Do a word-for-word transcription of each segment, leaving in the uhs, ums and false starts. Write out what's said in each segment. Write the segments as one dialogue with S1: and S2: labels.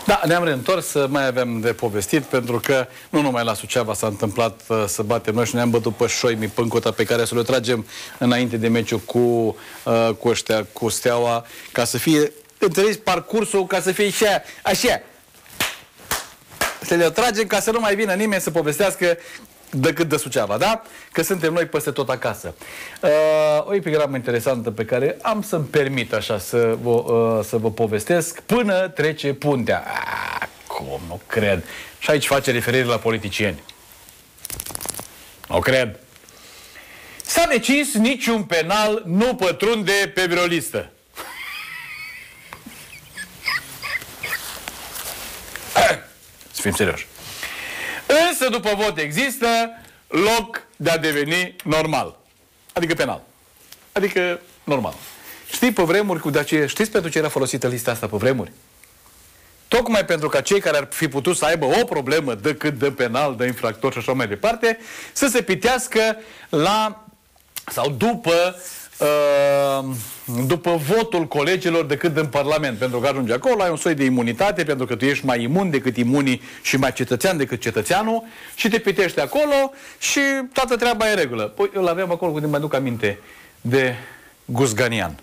S1: Da, ne-am reîntors, mai avem de povestit, pentru că nu numai la Suceava s-a întâmplat uh, să batem noi și ne-am bătut pe șoimii pâncota pe care să le tragem înainte de meciul cu, uh, cu ăștia, cu Steaua, ca să fie, înțelegi, parcursul, ca să fie așa, așa. Să le tragem ca să nu mai vină nimeni să povestească decât de Suceava, da? Că suntem noi peste tot acasă. Uh, o epigramă interesantă pe care am să-mi permit așa să vă, uh, să vă povestesc până trece puntea. Ah, cum, nu cred. Și aici face referire la politicieni. Nu cred. S-a decis niciun penal nu pătrunde pe vreo listă. Să fim serioși. Însă după vot există loc de a deveni normal. Adică penal. Adică normal. Știi pe vremuri, cu de aceea, știți pentru ce era folosită lista asta pe vremuri? Tocmai pentru ca cei care ar fi putut să aibă o problemă decât de penal, de infractor și așa mai departe, să se pitească la sau după Uh, după votul colegilor decât în Parlament, pentru că ajunge acolo, ai un soi de imunitate, pentru că tu ești mai imun decât imunii și mai cetățean decât cetățeanul și te pitești acolo și toată treaba e în regulă. Păi îl aveam acolo, când mă aduc aminte, de Guzganian.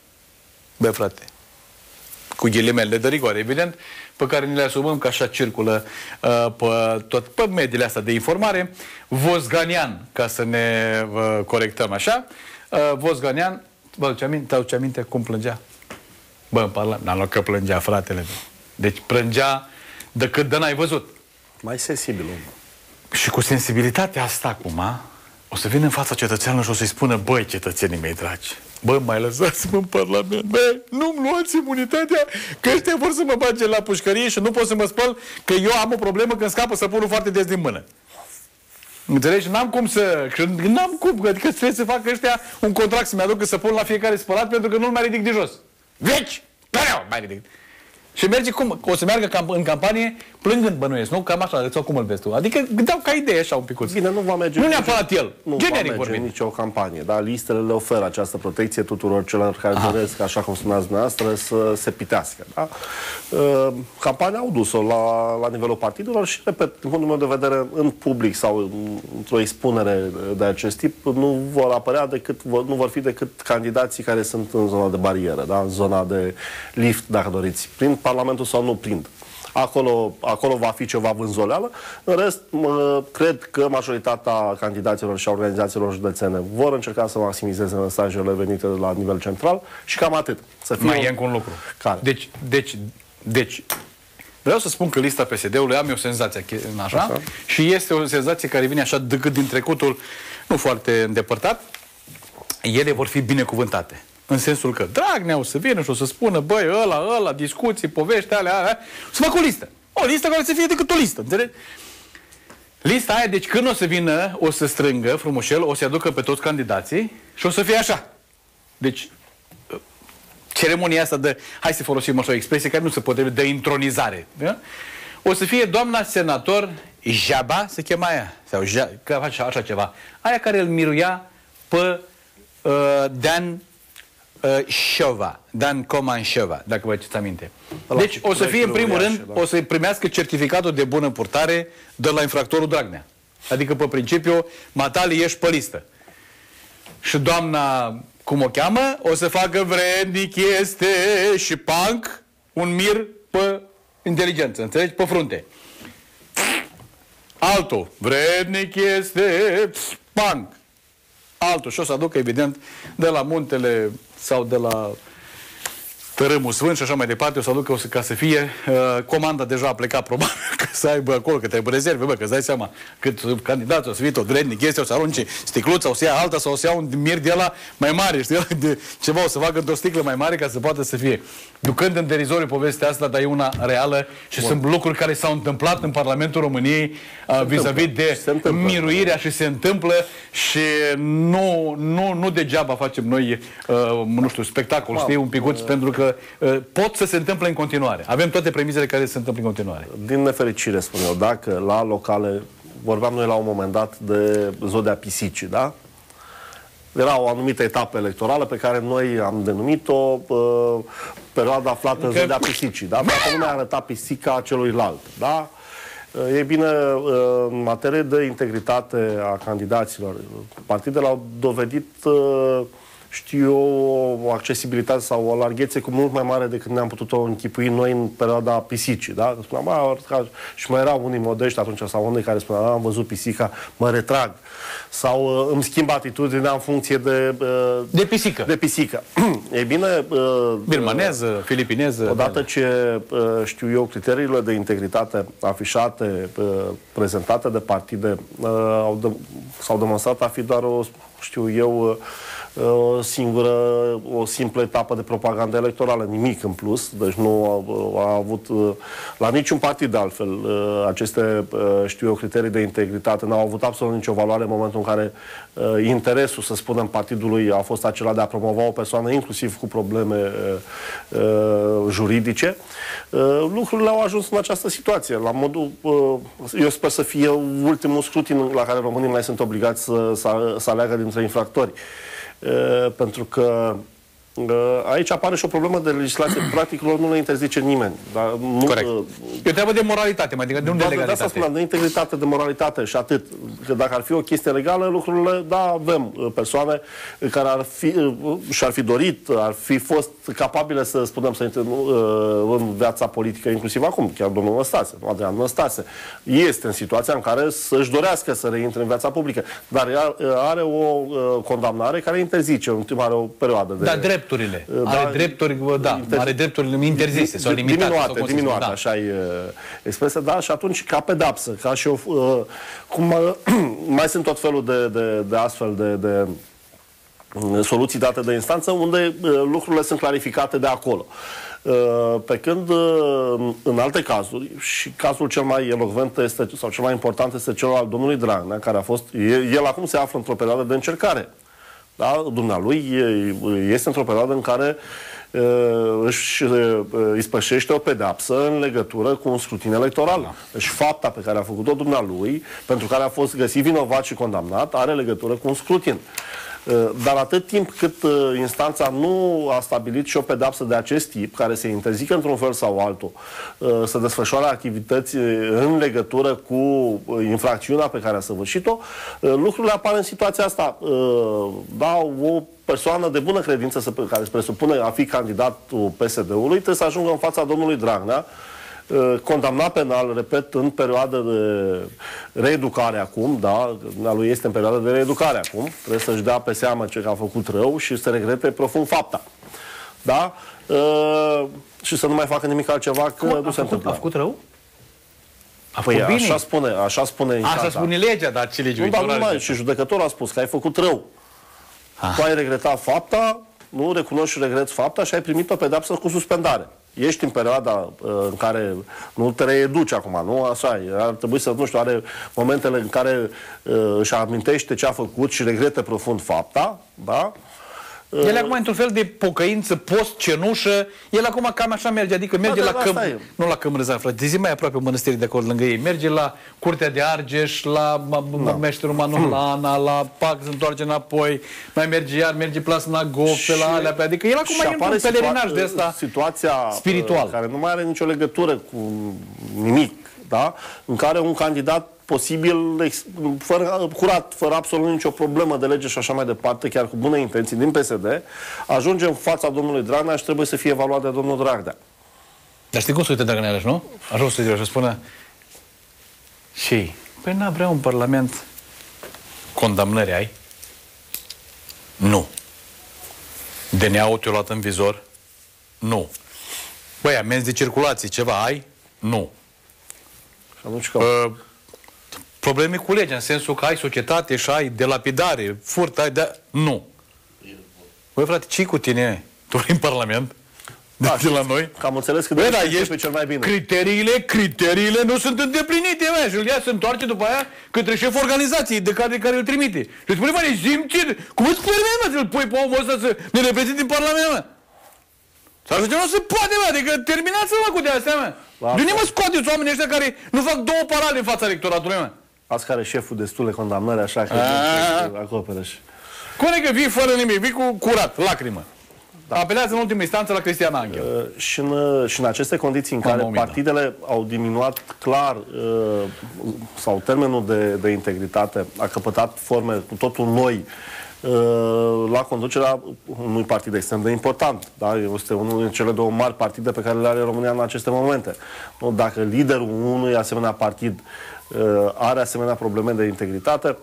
S1: Bă, frate, cu ghilimele de rigoare, evident, pe care ni le asumăm că așa circulă uh, pe, tot, pe mediile astea de informare. Vosganian, ca să ne uh, corectăm așa. Uh, Vosganian, vă aduce aminte, te aduce aminte cum plângea? Bă, în Parlament, n-am luat că plângea, fratele meu. Deci plângea decât de n-ai văzut.
S2: Mai sensibil.
S1: Și cu sensibilitatea asta acum, o să vină în fața cetățeanului și o să-i spună: băi, cetățenii mei dragi, bă, mai lăsați-mă în Parlament, bă, nu-mi luați imunitatea, că ăștia vor să mă bage la pușcărie și nu pot să mă spăl, că eu am o problemă când scapă săpunul foarte des din mână. Înțelegi? N-am cum să... N-am cum, adică trebuie să facă ăștia un contract să-mi aducă săpun la fiecare spălat, pentru că nu-l mai ridic de jos. Veci! Mereu mai ridic. Și merge cum? O să meargă cam, în campanie plângând, bănuiesc, nu? Cam așa, sau cum îl vezi tu? Adică dau ca idee așa un picuț.
S2: Bine, nu va merge...
S1: Nu neapărat el.
S2: Nu
S1: generic
S2: va merge
S1: vorbim.
S2: nicio campanie, dar listele le oferă această protecție tuturor celor care Aha. doresc, așa cum spuneați dumneavoastră, să se pitească. Da? Uh, campania au dus-o la, la nivelul partidelor și, repet, din punctul meu de vedere, în public sau într-o expunere de acest tip, nu vor apărea decât, nu vor fi decât candidații care sunt în zona de barieră, da? În zona de lift, dacă doriți, prin Parlamentul sau nu prind. Acolo, acolo va fi ceva vânzoleală. În rest, mă, cred că majoritatea candidaților și a organizațiilor județene vor încerca să maximizeze mesajele venite de la nivel central și cam atât. Să fie
S1: Mai
S2: un...
S1: e încă un lucru.
S2: Care?
S1: Deci, deci, deci, vreau să spun că lista P S D-ului, am eu senzația așa, așa, și este o senzație care vine așa decât din trecutul nu foarte îndepărtat. Ele vor fi binecuvântate. În sensul că Dragnea o să vină și o să spună: băi, ăla, ăla, discuții, povești, alea, alea, să facă o listă. O listă care să fie decât o listă, înțelegi? Lista aia, deci când o să vină, o să strângă frumușel, o să aducă pe toți candidații și o să fie așa. Deci, ceremonia asta de, hai să folosim așa o expresie care nu se poate, de intronizare. Da? O să fie doamna senator Jaba, se chema aia, sau ja, așa, așa ceva. Aia care îl miruia pe uh, Dan Șova, Dan Coman Șova, dacă vă aduceți aminte. Deci o să fie în primul rând, o să primească certificatul de bună purtare de la infractorul Dragnea. Adică pe principiu, matali, ești pe listă. Și doamna, cum o cheamă, o să facă vrednic este și punk un mir pe inteligență, înțelegi? Pe frunte. Altul, vrednic este punk. Altul și o să aducă, evident, de la Muntele sau de la Tărâmul Sfânt și așa mai departe, o să aducă o să, ca să fie uh, comanda deja a plecat, probabil, că să aibă acolo, că trebuie rezerve, bă, că îți dai seama cât candidatul o să fie tot vrednic, este, o să arunce sticluța, o să ia alta sau o să ia un mir de ăla mai mare, știi, de ceva, o să facă într-o sticlă mai mare ca să poată să fie. Ducând în derizoriu povestea asta, dar e una reală și Bun. sunt lucruri care s-au întâmplat în Parlamentul României uh, vis-a-vis de miruirea și se întâmplă și nu, nu, nu degeaba facem noi, uh, nu știu, spectacol, știi, un picuț, uh, pentru că uh, pot să se întâmple în continuare. Avem toate premisele care se întâmplă în continuare.
S2: Din nefericire, spun eu, dacă la locale, vorbeam noi la un moment dat de zodea pisicii, da? era o anumită etapă electorală pe care noi am denumit-o uh, perioada aflată în zădea pisicii. Da? Toată lumea arăta pisica celuilalt. Da? E bine, în materie de integritate a candidaților, partidele au dovedit, știu eu, o accesibilitate sau o larghețe cu mult mai mare decât ne-am putut-o închipui noi în perioada pisicii. Da? Spuneam, și mai erau unii modești atunci sau unii care spuneau, am văzut pisica, mă retrag. Sau îmi schimb atitudinea în funcție de...
S1: De pisică.
S2: De pisică. E bine...
S1: Birmaneză, filipineză...
S2: Odată ce, știu eu, criteriile de integritate afișate, prezentate de partide, s-au demonstrat a fi doar o, știu eu, o singură, o simplă etapă de propagandă electorală, nimic în plus, deci nu a, a avut la niciun partid de altfel aceste, știu eu, criterii de integritate n-au avut absolut nicio valoare în momentul în care interesul, să spunem, partidului a fost acela de a promova o persoană inclusiv cu probleme juridice. Lucrurile au ajuns în această situație, la modul, eu sper să fie ultimul scrutin la care românii mai sunt obligați să, să, să aleagă dintre infractori. Uh, pentru că uh, aici apare și o problemă de legislație. Practic, nu le interzice nimeni. Dar nu,
S1: corect. Uh, e o treabă de moralitate, mai degrabă de, de legalitate.
S2: De asta spuneam, de integritate, de moralitate și atât. Că dacă ar fi o chestie legală, lucrurile, da, avem uh, persoane care ar fi, uh, și-ar fi dorit, ar fi fost capabile să spunem să intre uh, în viața politică, inclusiv acum, chiar domnul Năstase, Adrian Năstase, este în situația în care să-și dorească să reintre în viața publică. Dar are o uh, condamnare care interzice, în timp are o perioadă de...
S1: Da, drepturile. Da, are drepturi, da, inter... are drepturi interzise sau limitate.
S2: Diminuate,
S1: sau
S2: diminuate, da. Așa e expresia, da, și atunci ca pedapsă, ca și o... Uh, cum, uh, mai sunt tot felul de, de, de astfel de... de soluții date de instanță, unde uh, lucrurile sunt clarificate de acolo. Uh, pe când uh, în alte cazuri, și cazul cel mai elocvent este, sau cel mai important este cel al domnului Dragnea, care a fost, el, el acum se află într-o perioadă de încercare. Da? Dumnealui este într-o perioadă în care uh, își uh, ispășește o pedeapsă în legătură cu un scrutin electoral. Da. Deci fapta pe care a făcut-o dumnealui, pentru care a fost găsit vinovat și condamnat, are legătură cu un scrutin. Dar atât timp cât instanța nu a stabilit și o pedeapsă de acest tip, care se interzică într-un fel sau altul să desfășoare activități în legătură cu infracțiunea pe care a săvârșit-o, lucrurile apar în situația asta. Da, o persoană de bună credință, care se presupune a fi candidatul P S D-ului, trebuie să ajungă în fața domnului Dragnea, condamnat penal, repet, în perioadă de reeducare acum, da, lui este în perioadă de reeducare acum, trebuie să-și dea pe seamă ce a făcut rău și să regrete profund fapta. Da? Uh, și să nu mai facă nimic altceva, că nu se întâmplă.
S1: A făcut rău? A
S2: păi așa spune, așa spune
S1: Așa spune legea, dar ce lege?
S2: Nu, dar nu mai, și judecătorul a spus că ai făcut rău. Ah. Tu ai regretat fapta, nu recunoști și regreți fapta și ai primit o pedeapsă cu suspendare. Ești în perioada uh, în care nu te reeduci acum, nu? Așa e. Ar trebui să, nu știu, are momentele în care uh, își amintește ce a făcut și regrete profund fapta, da?
S1: Uh, el acum într-un fel de pocăință post-cenușă, el acum cam așa merge, adică merge da, la Căm... Nu la Cămrăzan, frate, zi mai aproape mănăstirii de acolo lângă ei, merge la Curtea de Argeș, la da. Meșterul Manolana, la Pac, se întoarce înapoi, mai merge iar, merge pe la Snagov, pe la alea, pe... adică el acum e un pelerinaj de ăsta
S2: situația
S1: spiritual,
S2: care nu mai are nicio legătură cu nimic, da? În care un candidat posibil, fără, curat, fără absolut nicio problemă de lege și așa mai departe, chiar cu bune intenții din P S D, ajunge în fața domnului Dragnea și trebuie să fie evaluat de domnul Dragnea.
S1: Dar știi cum se uite Dragnea, nu? Așa o să zic, și spună și, păi n-a vrea un parlament condamnări ai? Nu. D N A-ul te-a luat în vizor? Nu. Băi, amenzi de circulație, ceva ai? Nu.
S2: Și atunci că...
S1: Uh, probleme cu legea, în sensul că ai societate și ai delapidare, furt, ai de... Nu. Băi, frate, ce-i cu tine? Tu în Parlament?
S2: Da,
S1: de la noi?
S2: Că am înțeles că
S1: băi, da,
S2: ești pe cel mai bine.
S1: Criteriile, criteriile nu sunt îndeplinite, mă, și îl ia, se întoarce după aia către șeful organizației de care, de care îl trimite. Și îți spune, mă, ne simți? Cum îți permit, mă, să-l pui pe omul ăsta să ne reprezinte în Parlament, mă? Sau așa nu se poate, mă, adică terminați-mă, mă, cu de astea, mă. De unde mă scoateți oamenii ăștia care nu fac două parale în fața electoratului, mă?
S2: Azi care șeful destule condamnări, așa că acoperă și...
S1: Colegă, vii fără nimic, vii cu curat, lacrimă. Da. Apelează în ultimă instanță la Cristian Angel.
S2: Uh, și, în, și în aceste condiții în care
S1: Mamă,
S2: partidele au diminuat clar uh, sau termenul de, de integritate a căpătat forme cu totul noi uh, la conducerea unui partid extrem de important. Da? Este unul din cele două mari partide pe care le are România în aceste momente. Dacă liderul unui asemenea partid uh, are asemenea probleme de integritate,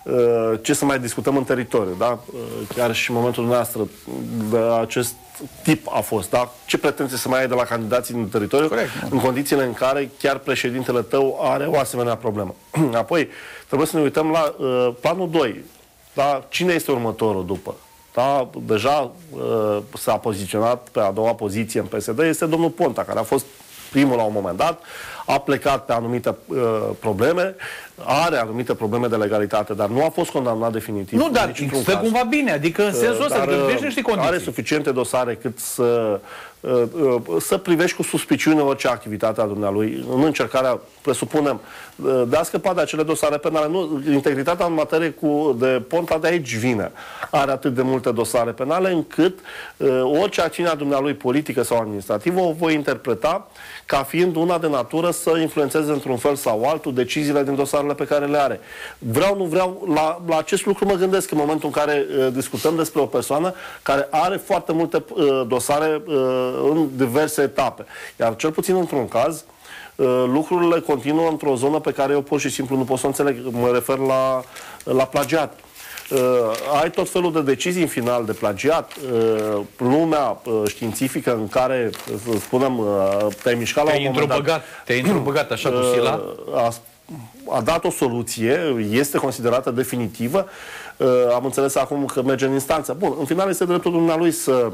S2: ce să mai discutăm în teritoriu, da? Chiar și în momentul dumneavoastră de acest tip a fost, da? Ce pretenție să mai ai de la candidații din teritoriu, corect, în condițiile în care chiar președintele tău are o asemenea problemă. Apoi, trebuie să ne uităm la uh, planul doi. Da? Cine este următorul după? Da? Deja uh, s-a poziționat pe a doua poziție în P S D, este domnul Ponta, care a fost primul la un moment dat, a plecat pe anumite uh, probleme, are anumite probleme de legalitate, dar nu a fost condamnat definitiv.
S1: Nu, dar stă caz. Cumva bine, adică în sensul ăsta, adică îndrește niște condiții.
S2: Are suficiente dosare cât să, uh, uh, să privești cu suspiciune orice activitate a dumnealui, în încercarea, presupunem, uh, de a scăpa de acele dosare penale. Nu, integritatea în materie cu, de Ponta de aici vine. Are atât de multe dosare penale încât uh, orice acțiune a dumnealui politică sau administrativă o voi interpreta ca fiind una de natură să influențeze într-un fel sau altul deciziile din dosarele pe care le are. Vreau, nu vreau, la, la acest lucru mă gândesc în momentul în care uh, discutăm despre o persoană care are foarte multe uh, dosare uh, în diverse etape. Iar cel puțin într-un caz, uh, lucrurile continuă într-o zonă pe care eu pur și simplu nu pot să înțeleg. Mă refer la, la plagiat. Uh, ai tot felul de decizii în final de plagiat. Uh, lumea uh, științifică în care, să spunem, uh, te-ai mișcat la un moment dat.
S1: Te-ai introbăgat așa cu Sila?
S2: Uh, a, a dat o soluție, este considerată definitivă. Uh, am înțeles acum că merge în instanță. Bun, în final este dreptul dumnealui să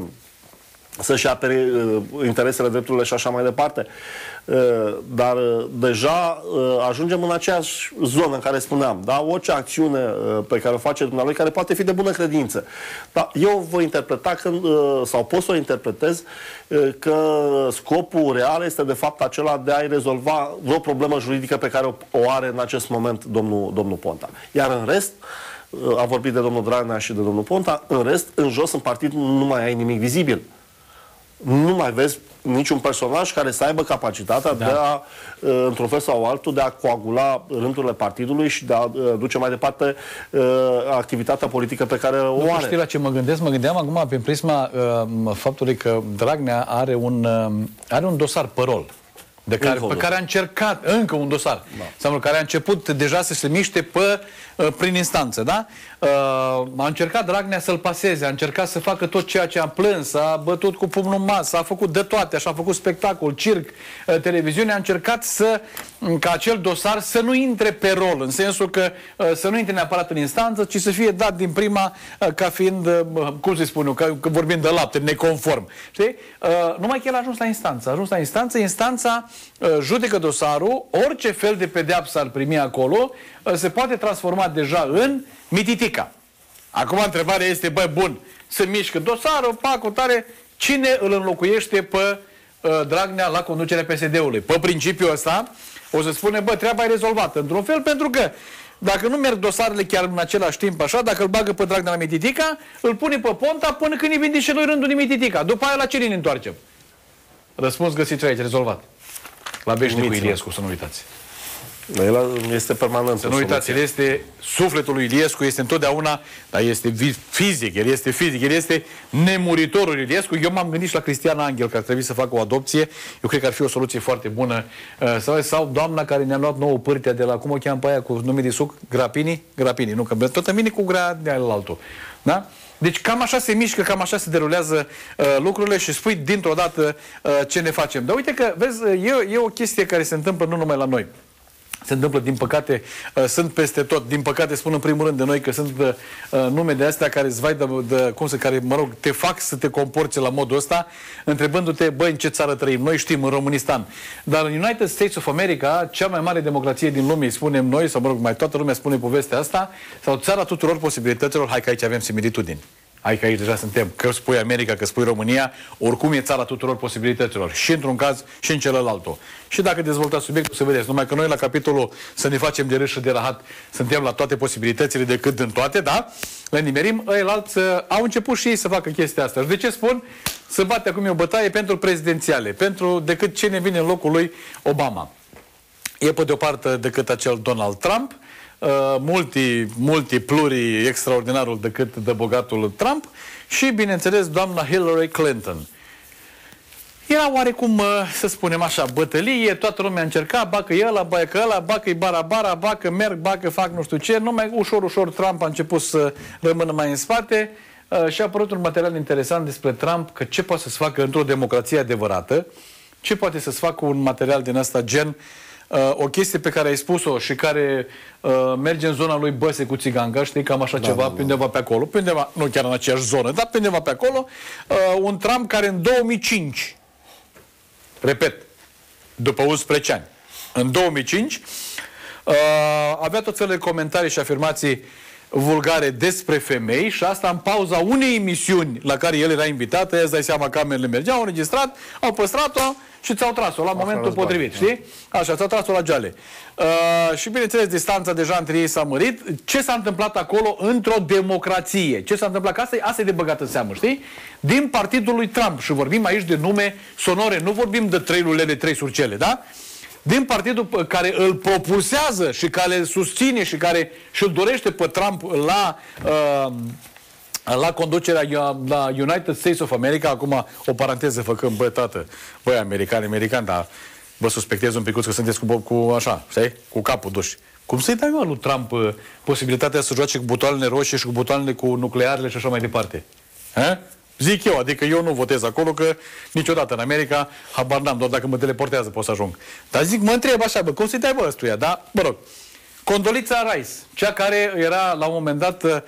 S2: să-și apere uh, interesele, drepturile și așa mai departe. Uh, dar uh, deja uh, ajungem în aceeași zonă în care spuneam, da? Orice acțiune uh, pe care o face dumnealui, care poate fi de bună credință. Dar eu voi interpreta, că, uh, sau pot să o interpretez, uh, că scopul real este de fapt acela de a-i rezolva vreo problemă juridică pe care o, o are în acest moment domnul, domnul Ponta. Iar în rest, uh, a vorbit de domnul Dragnea și de domnul Ponta, în rest, în jos, în partid, nu mai ai nimic vizibil. Nu mai vezi niciun personaj care să aibă capacitatea da. de a, într-un fel sau altul, de a coagula rândurile partidului și de a duce mai departe activitatea politică pe care o
S1: nu
S2: are.
S1: Știi la ce mă gândesc? Mă gândeam acum prin prisma uh, faptului că Dragnea are un, uh, are un dosar pe rol. De care, pe care a încercat, încă un dosar, da. sau care a început deja să se miște pe, uh, prin instanță, da? Uh, a încercat Dragnea să-l paseze, a încercat să facă tot ceea ce a plâns, a bătut cu pumnul în masă, a făcut de toate, așa a făcut spectacol, circ, uh, televiziune, a încercat să, ca acel dosar să nu intre pe rol, în sensul că uh, să nu intre neapărat în instanță, ci să fie dat din prima uh, ca fiind, uh, cum să-i spun eu, ca, că vorbim de lapte, neconform. Știi? Uh, numai că el a ajuns la instanță. A ajuns la instanță, instanța uh, judecă dosarul, orice fel de pedeapsă ar primi acolo, uh, se poate transforma deja în mititica. Acum întrebarea este, băi, bun, se mișcă dosarul, pacul tare, cine îl înlocuiește pe uh, Dragnea la conducerea P S D-ului? Pe principiul ăsta, o să spune, bă, treaba e rezolvată într-un fel, pentru că dacă nu merg dosarele chiar în același timp așa, dacă îl bagă pe Dragnea la mititica, îl pune pe Ponta până când îi vinde și lui rândul de mititica. După aia la cine ne întoarcem? Răspuns găsiți aici, rezolvat. La veșnicul Iliescu, să nu uitați.
S2: El este permanent.
S1: Să nu uitați, el este sufletul lui Iliescu, este întotdeauna, dar este fizic, el este fizic, el este nemuritorul Iliescu. Eu m-am gândit și la Cristian Angel, că ar trebui să facă o adopție. Eu cred că ar fi o soluție foarte bună. Sau, sau doamna care ne-a luat nouă pârtea de la, cum o cheamă pe aia, cu nume de suc? Grapini? Grapini, nu, că tot vine cu grea de altul. Da? Deci cam așa se mișcă, cam așa se derulează uh, lucrurile și spui dintr-o dată uh, ce ne facem. Dar uite că, vezi, e, e o chestie care se întâmplă nu numai la noi. Se întâmplă, din păcate, uh, sunt peste tot. Din păcate, spun în primul rând de noi că sunt uh, nume de astea care îți vai de, de, cum să, care, mă rog, te fac să te comporți la modul ăsta, întrebându-te, băi, în ce țară trăim? Noi știm, în Românistan. Dar în United States of America, cea mai mare democrație din lume, spunem noi, sau mă rog, mai toată lumea spune povestea asta, sau țara tuturor posibilităților, hai că aici avem similitudini. Adică aici deja suntem, că spui America, că spui România, oricum e țara tuturor posibilităților. Și într-un caz, și în celălalt. Și dacă dezvoltați subiectul, să vedeți. Numai că noi la capitolul să ne facem de râs și de rahat, suntem la toate posibilitățile decât în toate, da? Le nimerim, ăilalți au început și ei să facă chestia asta. Și de ce spun? Să bate acum o bătaie pentru prezidențiale, pentru decât cine vine în locul lui Obama. E pe de o parte decât acel Donald Trump, Uh, multi, multi pluri extraordinarul decât de bogatul Trump și, bineînțeles, doamna Hillary Clinton. Era oarecum, uh, să spunem așa, bătălie, toată lumea încerca, bacă e ăla, bacă ăla, bacă-i bara-bara, bacă merg, bacă fac nu știu ce, numai ușor, ușor Trump a început să rămână mai în spate uh, și a apărut un material interesant despre Trump, că ce poate să-ți facă într-o democrație adevărată, ce poate să-ți facă un material din ăsta gen Uh, o chestie pe care ai spus-o și care uh, merge în zona lui Băse cu țiganca, știi, cam așa da, ceva, da, pe undeva pe acolo, pe undeva, nu chiar în aceeași zonă, dar pe undeva pe acolo, uh, un Trump care în două mii cinci, repet, după unsprezece ani, în două mii cinci, uh, avea tot felul de comentarii și afirmații vulgare despre femei și asta în pauza unei emisiuni la care el era invitat, îți dai seama, camerele mergeau, au înregistrat, au păstrat-o și ți-au tras-o la momentul potrivit, știi? Așa, ți-au tras-o la geale. Uh, și bineînțeles, distanța deja între ei s-a mărit. Ce s-a întâmplat acolo într-o democrație? Ce s-a întâmplat? Că asta, asta e de băgat în seamă, știi? Din partidul lui Trump, și vorbim aici de nume sonore, nu vorbim de trei lulele, trei surcele, da? Din partidul care îl propulsează și care îl susține și care și-l dorește pe Trump la... Uh, la conducerea la United States of America, acum o paranteză făcând, bă, tată, băi, americani, americani, dar vă suspectez un picuț că sunteți cu, cu așa, știi? Cu capul duș. Cum să-i dai lui Trump uh, posibilitatea să joace cu butoanele roșii și cu butoanele cu nuclearele și așa mai departe? Ha? Zic eu, adică eu nu votez acolo, că niciodată în America habar n-am, doar dacă mă teleportează pot să ajung. Dar zic, mă întreb așa, bă, cum să-i dai bă ăstuia, da? Mă rog. Condolița Rice, cea care era la un moment dat, uh,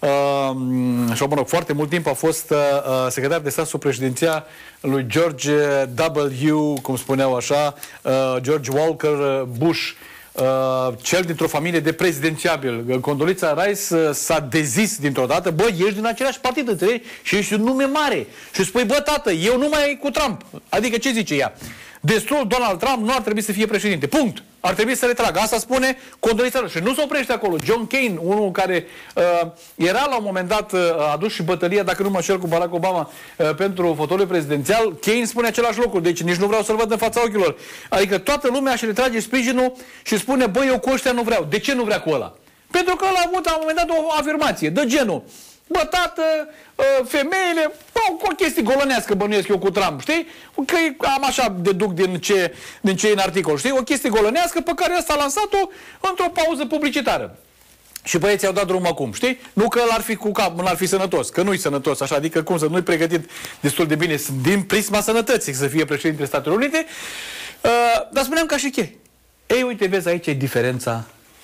S1: și mă rog, foarte mult timp a fost uh, secretar de stat sub președinția lui George W, cum spuneau așa, uh, George Walker Bush, uh, cel dintr-o familie de prezidențiabil. Condolița Rice uh, s-a dezis dintr-o dată, bă, ești din același partid, înțelegi? Și ești un nume mare. Și spui, bă, tată, eu nu mai cu Trump. Adică ce zice ea? Destul Donald Trump nu ar trebui să fie președinte. Punct. Ar trebui să retragă. Asta spune Condolița Rice. Și nu se oprește acolo. John Kane, unul care uh, era la un moment dat uh, adus și bătălia, dacă nu mă șer, cu Barack Obama uh, pentru fotoliul prezidențial, Kane spune același lucru. Deci nici nu vreau să-l văd în fața ochilor. Adică toată lumea își retrage sprijinul și spune, băi, eu cu ăștia nu vreau. De ce nu vrea cu ăla? Pentru că ăla a avut la un moment dat o afirmație de genul, bă, tată, femeile, bă, o chestie golănească bănuiesc eu cu Trump, știi? Că am așa deduc din ce, din ce e în articol, știi? O chestie golănească pe care ăsta a lansat-o într-o pauză publicitară. Și băieții au dat drum acum, știi? Nu că l-ar fi cu cap, l-ar fi sănătos, că nu-i sănătos, așa, adică cum să nu-i pregătit destul de bine din prisma sănătății să fie președintele Statelor Unite, uh, dar spuneam ca și chei. Ei, uite, vezi, aici e diferența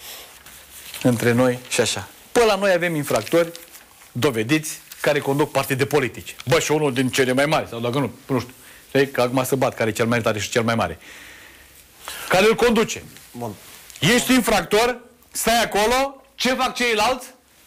S1: între noi și așa. Până la noi avem infractori dovediți care conduc partide politice. Bă, și unul din cele mai mari, sau dacă nu, nu știu, știi, că acum să bat care e cel mai tare și cel mai mare. Care îl conduce. Bun. Ești infractor, stai acolo, ce fac ceilalți?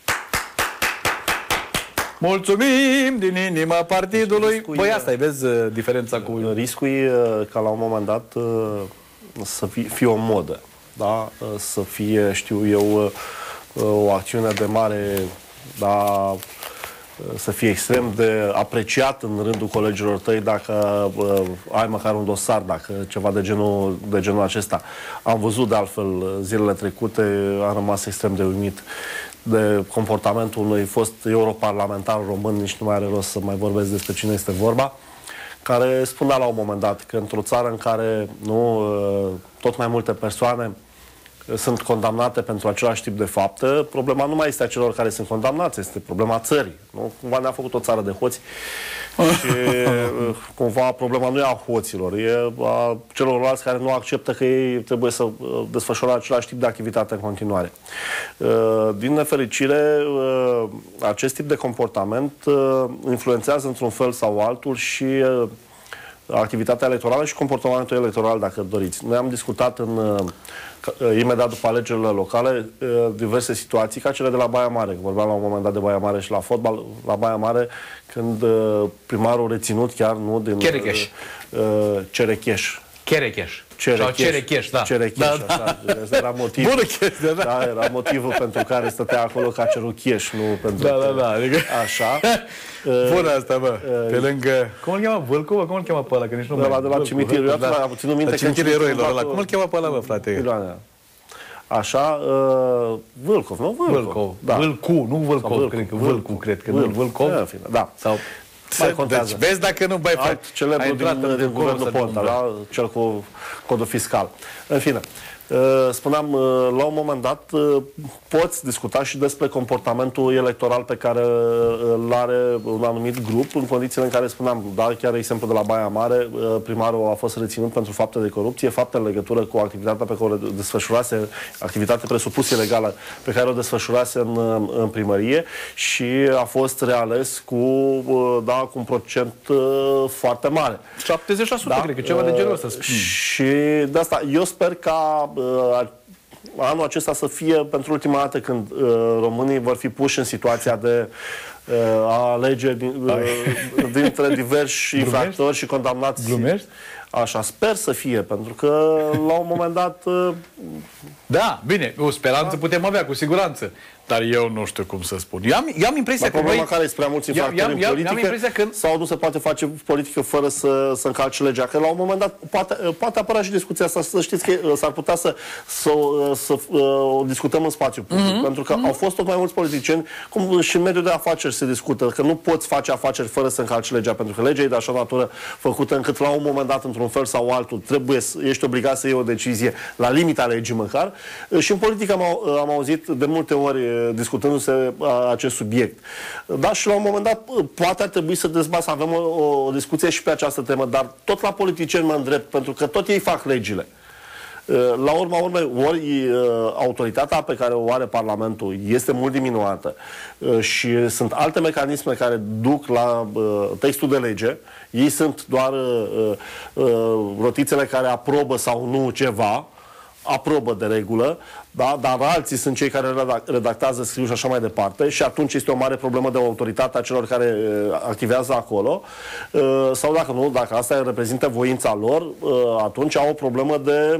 S1: Mulțumim din inima partidului. Deci, băi, asta e, vezi diferența cu...
S2: Riscul e ca la un moment dat să fie, fie o modă, da? Să fie, știu eu, o acțiune de mare, da, să fie extrem de apreciat în rândul colegilor tăi dacă uh, ai măcar un dosar, dacă ceva de genul, de genul acesta. Am văzut de altfel zilele trecute, am rămas extrem de uimit de comportamentul unui fost europarlamentar român, nici nu mai are rost să mai vorbesc despre cine este vorba, care spunea la un moment dat că într-o țară în care nu, uh, tot mai multe persoane sunt condamnate pentru același tip de fapte, problema nu mai este a celor care sunt condamnați, este problema țării. Nu? Cumva ne-a făcut o țară de hoți și cumva problema nu e a hoților, e a celorlalți care nu acceptă că ei trebuie să desfășoare același tip de activitate în continuare. Din nefericire, acest tip de comportament influențează într-un fel sau altul și activitatea electorală și comportamentul electoral, dacă doriți. Noi am discutat în, uh, imediat după alegerile locale uh, diverse situații, ca cele de la Baia Mare. Vorbeam la un moment dat de Baia Mare și la fotbal, la Baia Mare, când uh, primarul reținut chiar, nu, din
S1: Cherecheș.
S2: Uh, uh, Cerecheș.
S1: Cherecheș.
S2: Cerecheș.
S1: Sau Cerecheș, da.
S2: Cerecheș,
S1: da,
S2: așa. Da. Era motivul.
S1: Bună chestie, da.
S2: Da, era motivul pentru care stătea acolo ca cerucheș, nu pentru
S1: Da,
S2: că...
S1: da, da. Adică...
S2: Așa.
S1: Bună asta, bă. Pe lângă... Cum îl cheamă? Vâlcu, bă? Cum îl cheamă pe ăla? Că nici nu
S2: de la, de la cimitirul. Eu da. am ținut minte
S1: la cimitirul eroilor ăla. Cum îl cheamă pe ăla, bă, frate?
S2: Iloanea. Așa, uh, Vâlcov, nu? Vâlcov.
S1: Vâlcov.
S2: Da.
S1: Vâlcu, nu Vâlcov, cred că Vâlcu, cred că nu. Vâlcov.
S2: Da.
S1: Sau...
S2: Mai contează.
S1: Deci, vezi dacă nu, băi,
S2: alt celebru din, din guvernul Ponta, da? Cel cu codul fiscal. În fine, spuneam, la un moment dat poți discuta și despre comportamentul electoral pe care îl are un anumit grup, în condițiile în care spuneam, da, chiar exemplu de la Baia Mare, primarul a fost reținut pentru fapte de corupție, fapte în legătură cu activitatea pe care o desfășurase, activitate presupus ilegală pe care o desfășurase în, în primărie și a fost reales cu, da, cu un procent foarte mare.
S1: șaptezeci la sută, da? Cred că ceva de genul ăsta.
S2: Și de asta, eu sper ca anul acesta să fie pentru ultima dată când uh, românii vor fi puși în situația de uh, a alege din, uh, dintre diversi infractori și condamnați.
S1: Glumești?
S2: Așa, sper să fie, pentru că la un moment dat... Uh,
S1: da, bine, o speranță da. putem avea, cu siguranță. Dar eu nu știu cum să spun. Eu am, eu am impresia
S2: Dar
S1: că
S2: problema
S1: voi...
S2: care este prea mulți infractori în politică
S1: că...
S2: sau nu se poate face politică fără să, să încalce legea. Că la un moment dat poate, poate apărea și discuția asta. Să știți că s-ar putea să, să, să, să o discutăm în spațiu public. Mm-hmm. Pentru că mm-hmm. au fost tot mai mulți politicieni, cum și în mediul de afaceri se discută, că nu poți face afaceri fără să încalci legea. Pentru că legea e de așa natură făcută încât la un moment dat, într-un fel sau altul, trebuie să, ești obligat să iei o decizie la limita legii măcar. Și în politică am, am auzit de multe ori discutându-se acest subiect. Da, și la un moment dat poate ar trebui să dezbat, să avem o, o discuție și pe această temă, dar tot la politicieni mă îndrept, pentru că tot ei fac legile. La urma urmei, ori autoritatea pe care o are Parlamentul este mult diminuată și sunt alte mecanisme care duc la textul de lege, ei sunt doar rotițele care aprobă sau nu ceva, aprobă de regulă, da? Dar alții sunt cei care redactează, scriu și așa mai departe și atunci este o mare problemă de autoritate a celor care activează acolo sau dacă nu, dacă asta reprezintă voința lor, atunci au o problemă de,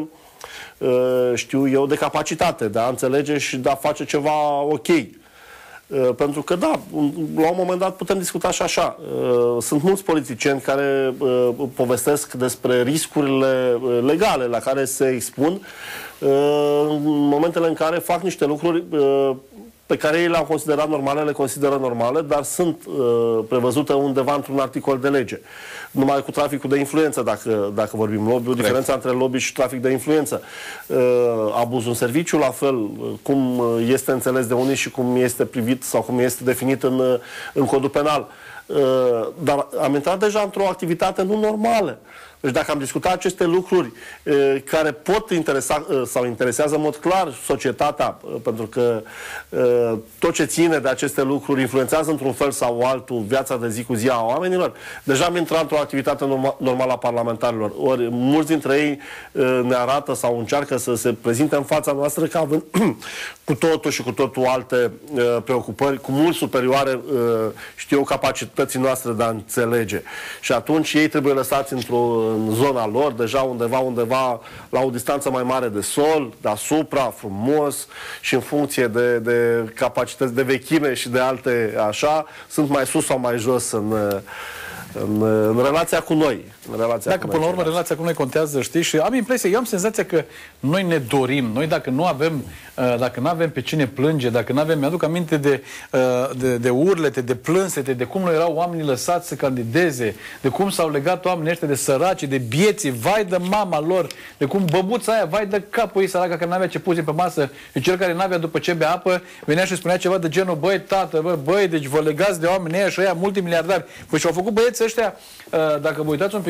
S2: știu eu, de capacitate, de a înțelege și de a face ceva ok. Pentru că, da, la un moment dat putem discuta și așa. Sunt mulți politicieni care povestesc despre riscurile legale la care se expun în momentele în care fac niște lucruri pe care ei le-au considerat normale, le consideră normale, dar sunt prevăzute undeva într-un articol de lege. Numai cu traficul de influență, dacă, dacă vorbim. Lobby, o diferență între lobby și trafic de influență. Uh, abuzul în serviciu, la fel, cum este înțeles de unii și cum este privit sau cum este definit în, în codul penal. Uh, dar am intrat deja într-o activitate nu normală. Deci dacă am discutat aceste lucruri uh, care pot interesa uh, sau interesează în mod clar societatea, uh, pentru că uh, tot ce ține de aceste lucruri influențează într-un fel sau altul viața de zi cu zi a oamenilor, deja am intrat într-o activitate norma normală a parlamentarilor. Ori mulți dintre ei uh, ne arată sau încearcă să se prezinte în fața noastră ca având cu totul și cu totul alte uh, preocupări, cu mult superioare, uh, știu eu, capacității noastre de a înțelege. Și atunci ei trebuie lăsați într-o în zona lor, deja undeva, undeva la o distanță mai mare de sol, deasupra, frumos și în funcție de, de capacități de vechime și de alte așa, sunt mai sus sau mai jos în, în, în relația cu noi. În relația
S1: dacă
S2: cu
S1: până
S2: noi,
S1: la urmă relația cu noi contează, știi, și am impresia, eu am senzația că noi ne dorim, noi dacă nu avem, dacă nu avem pe cine plânge, dacă nu avem, mi-aduc aminte de, de, de urlete, de plânsete, de cum nu erau oamenii lăsați să candideze, de cum s-au legat oamenii ăștia de săraci, de bieții, vai de mama lor, de cum băbuța aia, vai de capul ei săraca că n-avea ce puse pe masă și cel care n-avea după ce bea apă, venea și spunea ceva de genul, băi tată, bă, băi, deci vă legați de oamenii ăia și ăia multimiliardari. Păi și-au făcut băieții ăștia, dacă vă uitați un pic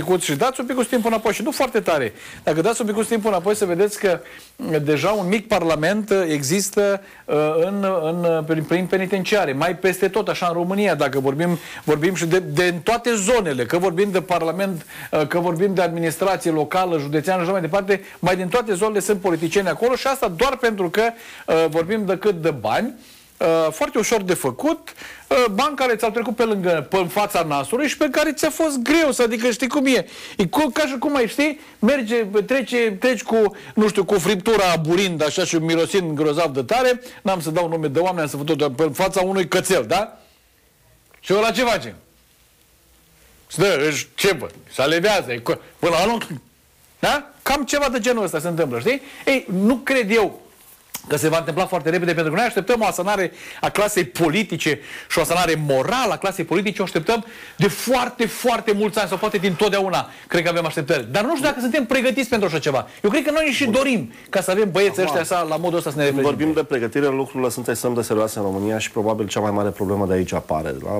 S1: pic și dați un pic timp înapoi și nu foarte tare. Dacă dați un pic timp înapoi să vedeți că deja un mic parlament există în, în, prin penitenciare, mai peste tot, așa în România, dacă vorbim, vorbim și de, de în toate zonele, că vorbim de parlament, că vorbim de administrație locală, județeană și așa mai departe, mai din toate zonele sunt politicieni acolo și asta doar pentru că vorbim de cât de bani. Uh, foarte ușor de făcut, uh, bani care ți-au trecut pe lângă, pe în fața nasului și pe care ți-a fost greu, să adică știi cum e. E cu, ca și cum mai știi, merge, trece, treci cu, nu știu, cu friptura aburind așa și mirosind grozav de tare, n-am să dau nume de oameni, am să făcut pe în fața unui cățel, da? Și ăla ce face? Stă, își cepă, se alevează, e, până la anul, da? Cam ceva de genul ăsta se întâmplă, știi? Ei, nu cred eu că se va întâmpla foarte repede, pentru că noi așteptăm o asanare a clasei politice și o asanare morală a clasei politice, o așteptăm de foarte, foarte mulți ani, sau poate din totdeauna, cred că avem așteptări. Dar nu știu dacă suntem pregătiți pentru așa ceva. Eu cred că noi și dorim ca să avem băieți ăștia așa, la modul ăsta să ne reprezinte.
S2: Vorbim de pregătire, lucrurile sunt extrem de serioase în România și probabil cea mai mare problemă de aici apare. Da?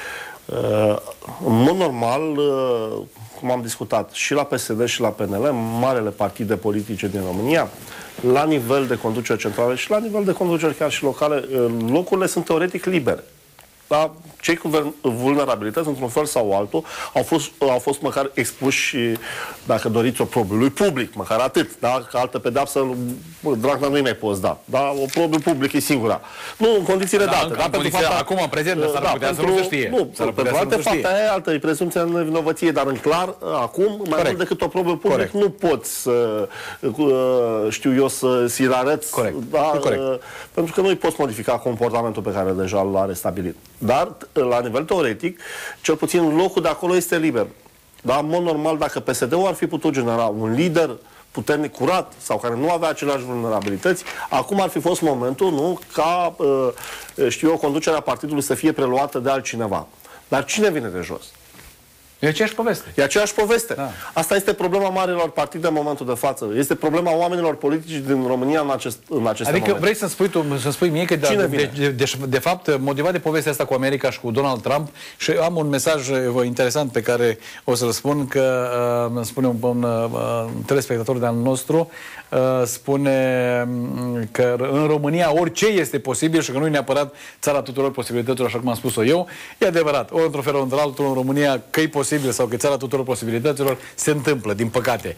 S2: În mod normal, cum am discutat și la P S D și la P N L, marele partide politice din România, la nivel de conducere centrală și la nivel de conducere chiar și locale, locurile sunt teoretic libere. Da? Cei cu vulnerabilități, într-un fel sau altul, au fost, au fost măcar expuși, dacă doriți, o probă lui public, măcar atât. Da? Că altă pedeapsă, Dragnea nu-i mai poți da. Da? O probă public e singura. Nu, în condițiile
S1: da,
S2: date.
S1: În,
S2: da?
S1: în
S2: Pentru
S1: fapta,
S2: fapta,
S1: acum, în prezent, s-ar
S2: da,
S1: putea
S2: pentru,
S1: să nu se știe.
S2: Nu, pentru alte fapte aia altă, e prezumția în nevinovăție, dar în clar, acum, mai Corect. mult decât o probă public, Corect. nu poți să, știu eu, să ți-l arăți.
S1: Corect.
S2: Da?
S1: Corect.
S2: Pentru că nu îi poți modifica comportamentul pe care deja l are stabilit. Dar, la nivel teoretic, cel puțin locul de acolo este liber. Dar, în mod normal, dacă P S D-ul ar fi putut genera un lider puternic, curat, sau care nu avea aceleași vulnerabilități, acum ar fi fost momentul, nu, ca, știu eu, conducerea partidului să fie preluată de altcineva. Dar cine vine de jos?
S1: E aceeași poveste.
S2: E aceeași poveste.
S1: Da.
S2: Asta este problema marilor partide în momentul de față. Este problema oamenilor politici din România în, acest, în aceste
S1: Adică
S2: momente.
S1: vrei să-mi spui, tu, să spui mie că de, de, de, de, de fapt, motivat de povestea asta cu America și cu Donald Trump, și am un mesaj interesant pe care o să-l spun, că uh, spune un, un uh, telespectator de-al nostru, uh, spune că în România orice este posibil și că nu e neapărat țara tuturor posibilităților, așa cum am spus-o eu. E adevărat, ori într-un fel, ori într-altul, în România, că e posibil sau că țara tuturor posibilităților, se întâmplă, din păcate.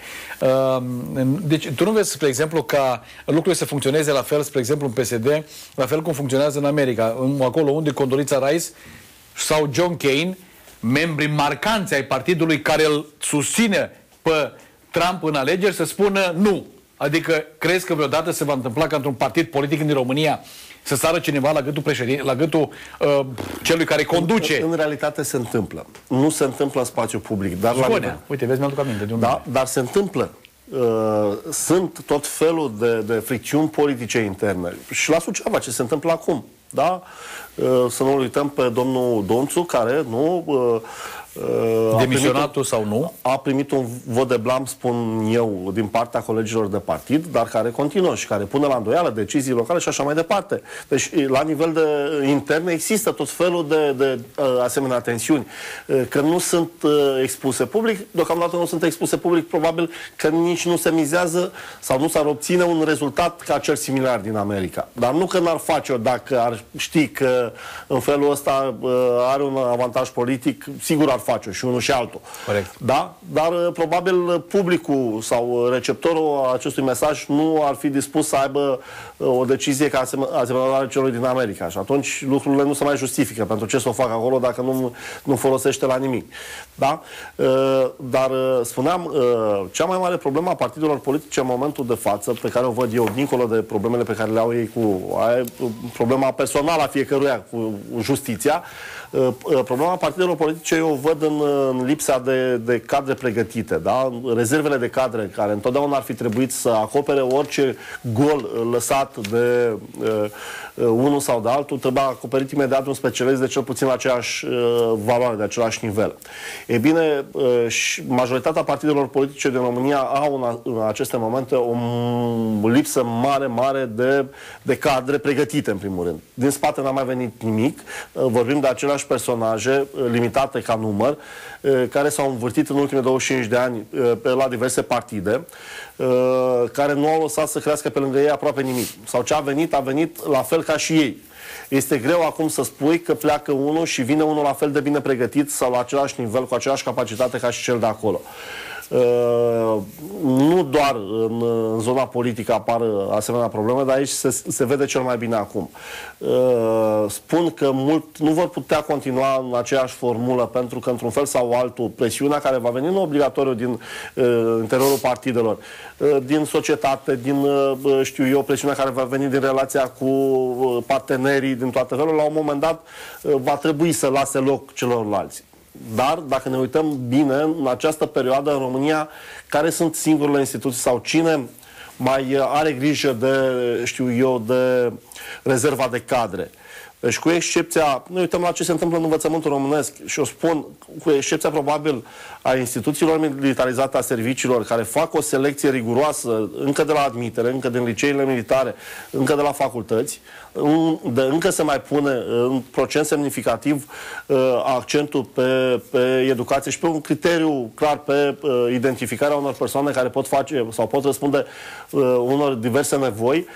S1: Deci, tu nu vezi, spre exemplu, ca lucrurile să funcționeze la fel, spre exemplu, în P S D, la fel cum funcționează în America, acolo unde Condoleezza Rice sau John Kane, membri marcanți ai partidului care îl susține pe Trump în alegeri, să spună nu. Adică, crezi că vreodată se va întâmpla ca într-un partid politic din România să sară cineva la gâtul președinte, la gâtul uh, celui care conduce?
S2: În, în realitate se întâmplă. Nu se întâmplă în spațiu public, dar
S1: Spune.
S2: la nivel.
S1: Uite, vezi, mi-aduc aminte de un
S2: da, dar se întâmplă. Uh, sunt tot felul de, de fricțiuni politice interne. Și la Suceava, ce se întâmplă acum? Da? Uh, să nu uităm pe domnul Donțu, care nu... Uh,
S1: demisionatul sau nu?
S2: A primit un vot de blam, spun eu, din partea colegilor de partid, dar care continuă și care pune la îndoială decizii locale și așa mai departe. Deci, la nivel de intern, există tot felul de, de asemenea tensiuni. Că nu sunt expuse public, deocamdată nu sunt expuse public, probabil că nici nu se mizează sau nu s-ar obține un rezultat ca cel similar din America. Dar nu că n-ar face-o dacă ar ști că în felul ăsta are un avantaj politic, sigur ar face-o și unul și altul. Corect. Da? Dar probabil publicul sau receptorul acestui mesaj nu ar fi dispus să aibă o decizie ca asemănătoare celui din America. Și atunci lucrurile nu se mai justifică. Pentru ce să o facă acolo dacă nu, nu folosește la nimic. Da? Dar spuneam, cea mai mare problemă a partidelor politice în momentul de față, pe care o văd eu, dincolo de problemele pe care le au ei cu aia, problema personală a fiecăruia cu justiția, problema partidelor politice eu o văd în, în lipsa de, de cadre pregătite, da? Rezervele de cadre care întotdeauna ar fi trebuit să acopere orice gol lăsat de uh, unul sau de altul, trebuia acoperit imediat un specialist de cel puțin la aceeași uh, valoare, de același nivel. E bine, uh, și majoritatea partidelor politice din România au în, în aceste momente o lipsă mare, mare de, de cadre pregătite, în primul rând. Din spate n-a mai venit nimic. Uh, vorbim de același aceleași personaje, limitate ca număr, care s-au învârtit în ultimele douăzeci și cinci de ani la diverse partide, care nu au lăsat să crească pe lângă ei aproape nimic. Sau ce a venit, a venit la fel ca și ei. Este greu acum să spui că pleacă unul și vine unul la fel de bine pregătit sau la același nivel, cu aceeași capacitate ca și cel de acolo. Uh, nu doar în, în zona politică apar asemenea probleme, dar aici se, se vede cel mai bine acum. Uh, spun că mult nu vor putea continua în aceeași formulă, pentru că într-un fel sau altul presiunea care va veni nu obligatoriu din uh, interiorul partidelor, uh, din societate, din uh, știu eu, presiunea care va veni din relația cu uh, partenerii din toate felurile, la un moment dat uh, va trebui să lase loc celorlalți. Dar, dacă ne uităm bine, în această perioadă, în România, care sunt singurele instituții sau cine mai are grijă de, știu eu, de rezerva de cadre? Deci, cu excepția, ne uităm la ce se întâmplă în învățământul românesc și o spun, cu excepția probabil a instituțiilor militarizate, a serviciilor, care fac o selecție riguroasă încă de la admitere, încă din liceile militare, încă de la facultăți, de încă se mai pune în procent semnificativ accentul pe, pe educație și pe un criteriu clar pe identificarea unor persoane care pot face sau pot răspunde unor diverse nevoi.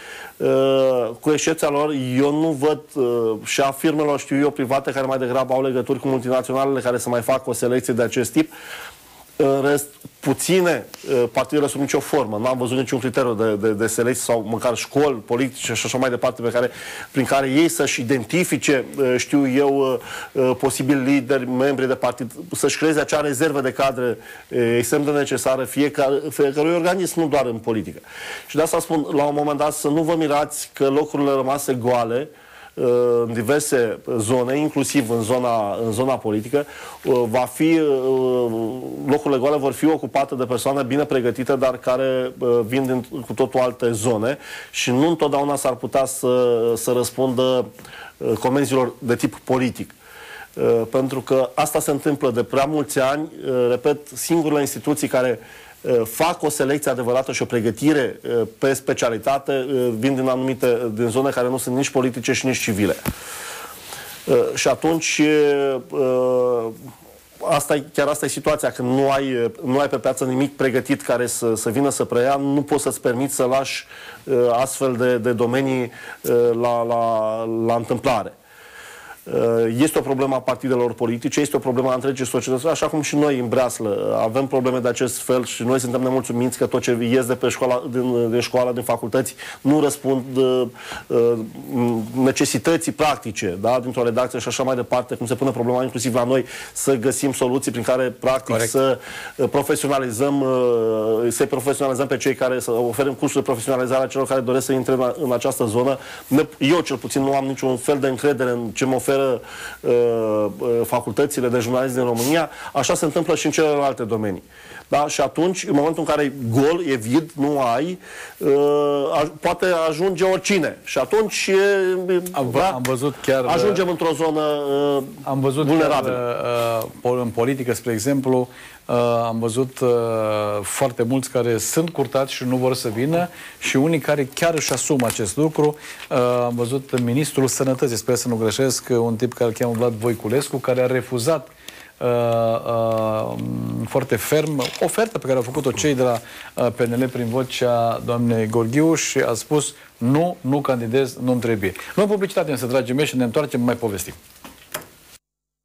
S2: Cu excepția lor, eu nu văd și a firmelor, știu eu, private, care mai degrabă au legături cu multinaționalele care să mai facă o selecție de acest tip. În rest, puține partidele sub nicio formă. Nu am văzut niciun criteriu de, de, de selecție sau măcar școli politice și așa mai departe, pe care, prin care ei să-și identifice, știu eu, posibili lideri, membri de partid, să-și creeze acea rezervă de cadre extrem de necesară fiecare, fiecărui organism, nu doar în politică. Și de asta spun, la un moment dat, să nu vă mirați că locurile rămase goale în diverse zone, inclusiv în zona, în zona politică, va fi, locurile goale vor fi ocupate de persoane bine pregătite, dar care vin din cu totul alte zone și nu întotdeauna s-ar putea să, să răspundă comenzilor de tip politic. Pentru că asta se întâmplă de prea mulți ani, repet, singurele instituții care fac o selecție adevărată și o pregătire pe specialitate vin din anumite din zone care nu sunt nici politice și nici civile. Și atunci asta, chiar asta e situația, când nu ai, nu ai pe piață nimic pregătit care să, să vină să preia, nu poți să-ți permiți să lași astfel de, de domenii la, la, la întâmplare. Este o problemă a partidelor politice, este o problemă a întregii societăți, așa cum și noi în Breaslă avem probleme de acest fel și noi suntem nemulțumiți că tot ce ies de pe școala, din, din școală, din facultăți, nu răspund uh, necesității practice, da? Dintr-o redacție și așa mai departe, cum se pune problema inclusiv la noi, să găsim soluții prin care practic Corect. să profesionalizăm, uh, să profesionalizăm pe cei care, să oferim cursuri de profesionalizare a celor care doresc să intre în, în această zonă. Eu cel puțin nu am niciun fel de încredere în ce mă oferă uh, facultățile de jurnalism din România, așa se întâmplă și în celelalte domenii. Da? Și atunci, în momentul în care e gol, e vid, nu ai, uh, poate ajunge oricine. Și atunci uh,
S1: am,
S2: da,
S1: am văzut chiar,
S2: ajungem într-o zonă uh,
S1: am văzut
S2: vulnerabilă.
S1: Chiar, uh, în politică, spre exemplu, Uh, am văzut uh, foarte mulți care sunt curtați și nu vor să vină și unii care chiar își asumă acest lucru. Uh, am văzut ministrul Sănătății, sper să nu greșesc, un tip care îl cheamă Vlad Voiculescu, care a refuzat uh, uh, foarte ferm oferta pe care au făcut-o cei de la uh, P N L prin vocea doamnei Gorghiu și a spus nu, nu candidez, nu-mi trebuie. Noi publicitate însă, dragii mei, și ne întoarcem, mai povestim.